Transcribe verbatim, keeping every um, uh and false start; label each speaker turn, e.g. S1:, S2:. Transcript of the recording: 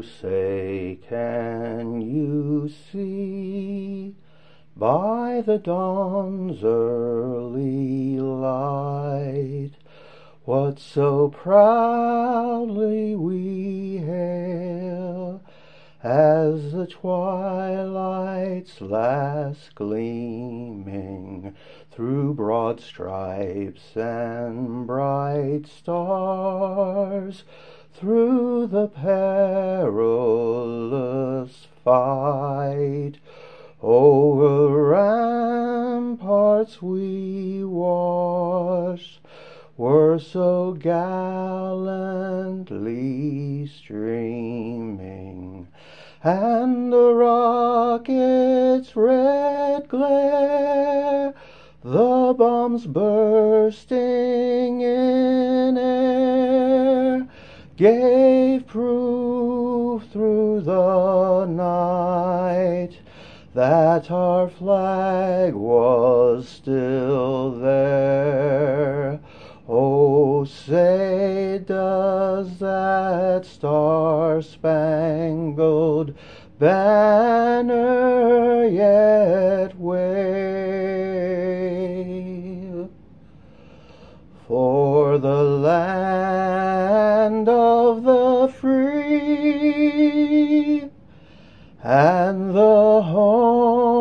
S1: say, can you see by the dawn's early light what so proudly we hail as the twilight's last gleaming through broad stripes and bright stars, through the perilous fight, over ramparts we watched, were so gallantly streaming, and the rocket's red glare, the bombs bursting in air, gave proof through the night that our flag was still there. Oh, say, does that star-spangled banner yet wave? For the land of the free and the home